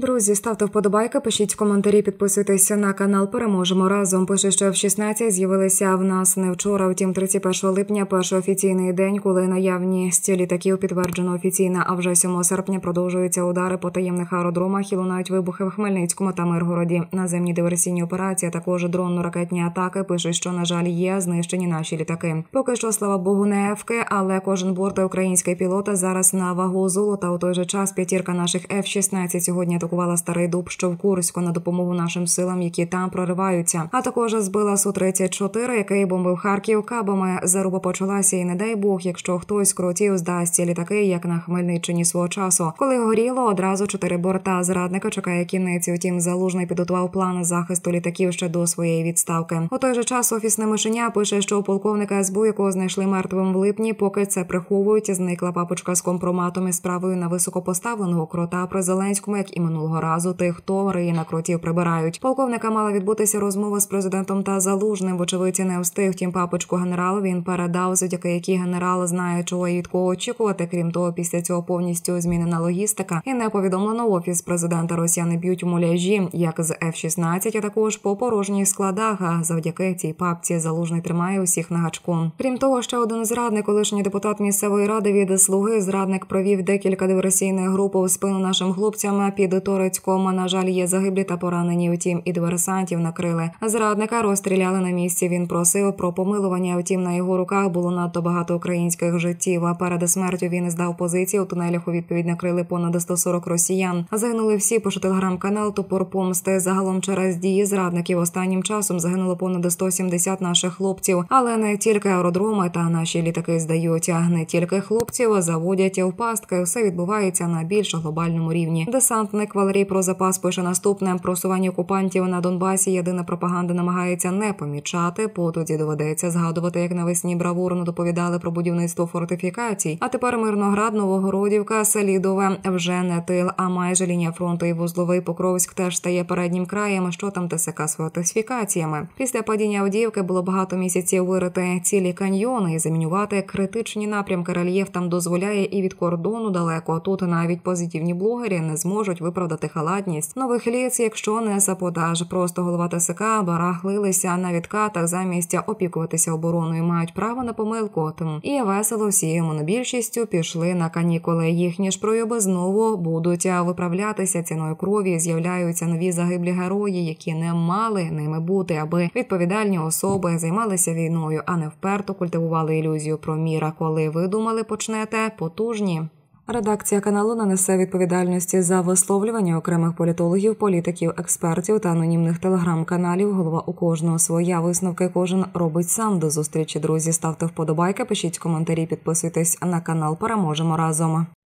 Друзі, ставте вподобайки, пишіть коментарі, підписуйтесь на канал. Переможемо разом. Пише, що F-16 з'явилися в нас не вчора, втім 31 липня, перший офіційний день, коли наявність літаків підтверджено офіційно, а вже 7 серпня продовжуються удари по таємних аеродромах і лунають вибухи в Хмельницькому та Миргороді. Наземні диверсійні операції, а також дронно-ракетні атаки. Пишуть, що, на жаль, є знищені наші літаки. Поки що, слава Богу, не F-ки, але кожен борт український пілота зараз на вагу золота. У той же час п'ятірка наших F-16 сьогодні атакувала Старий Дуб, що в Курську, на допомогу нашим силам, які там прориваються. А також збила Су-34, який бомбив Харків кабами. Заруба почалася і не дай Бог, якщо хтось з кротів здасть ці літаки, як на Хмельниччині свого часу. Коли горіло, одразу 4 борта зрадника чекає кінець. Утім, Залужний підготував план захисту літаків ще до своєї відставки. У той же час офісне мишеня пише, що у полковника СБУ, якого знайшли мертвим в липні, поки це приховують, зникла папочка з компроматом і справою на високопоставленого крота при Зеленському, як і минулого разу тих, хто риє на кротів, прибирають. Полковника мала відбутися розмова з президентом та Залужним. Вочевидь, не встиг. Втім, папочку генералу він передав, завдяки якій генерал знає, чого і від кого очікувати. Крім того, після цього повністю змінена логістика і не повідомлено офіс президента. Росіяни б'ють у муляжі, як з F-16, а також по порожніх складах. А завдяки цій папці Залужний тримає усіх на гачку. Крім того, ще один зрадник, колишній депутат місцевої ради від «Слуги», зрадник провів декілька диверсійних груп у спину нашим хлопцям під Торецьком. На жаль, є загиблі та поранені. Втім, і диверсантів накрили. Зрадника розстріляли на місці. Він просив про помилування. Втім, на його руках було надто багато українських життів. А перед смертю він здав позиції. У тунелях у відповідь накрили понад 140 росіян. Загинули всі, пише телеграм-канал «Топор помсти». Загалом через дії зрадників останнім часом загинуло понад 170 наших хлопців. Але не тільки аеродроми та наші літаки здають. Не тільки хлопців заводять в пастки. Все відбувається на більш глобальному рівні. Десантник Валерій про запас пише наступне: просування окупантів на Донбасі єдина пропаганда намагається не помічати, тоді доведеться згадувати, як навесні бравурно доповідали про будівництво фортифікацій. А тепер Мирноград, Новогородівка, Селідове вже не тил, а майже лінія фронту, і вузловий Покровськ теж стає переднім краєм. Що там ТСК з фортифікаціями? Після падіння Авдіївки було багато місяців вирити цілі каньйони і замінювати критичні напрямки. Рельєф там дозволяє і від кордону далеко. Тут навіть позитивні блогери не зможуть виправдати халатність нових ліц, якщо не саботаж. Просто голова ТСК барахлилися на відкатах замість опікуватися обороною. Мають право на помилку. І весело всі монобільшістю пішли на канікули. Їхні ж прояви знову будуть виправлятися ціною крові. З'являються нові загиблі герої, які не мали ними бути, аби відповідальні особи займалися війною, а не вперто культивували ілюзію про мір. Коли ви думали почнете, потужні. Редакція каналу не несе відповідальності за висловлювання окремих політологів, політиків, експертів та анонімних телеграм-каналів. Голова у кожного своя. Висновки кожен робить сам. До зустрічі, друзі. Ставте вподобайки, пишіть коментарі, підписуйтесь на канал. Переможемо разом.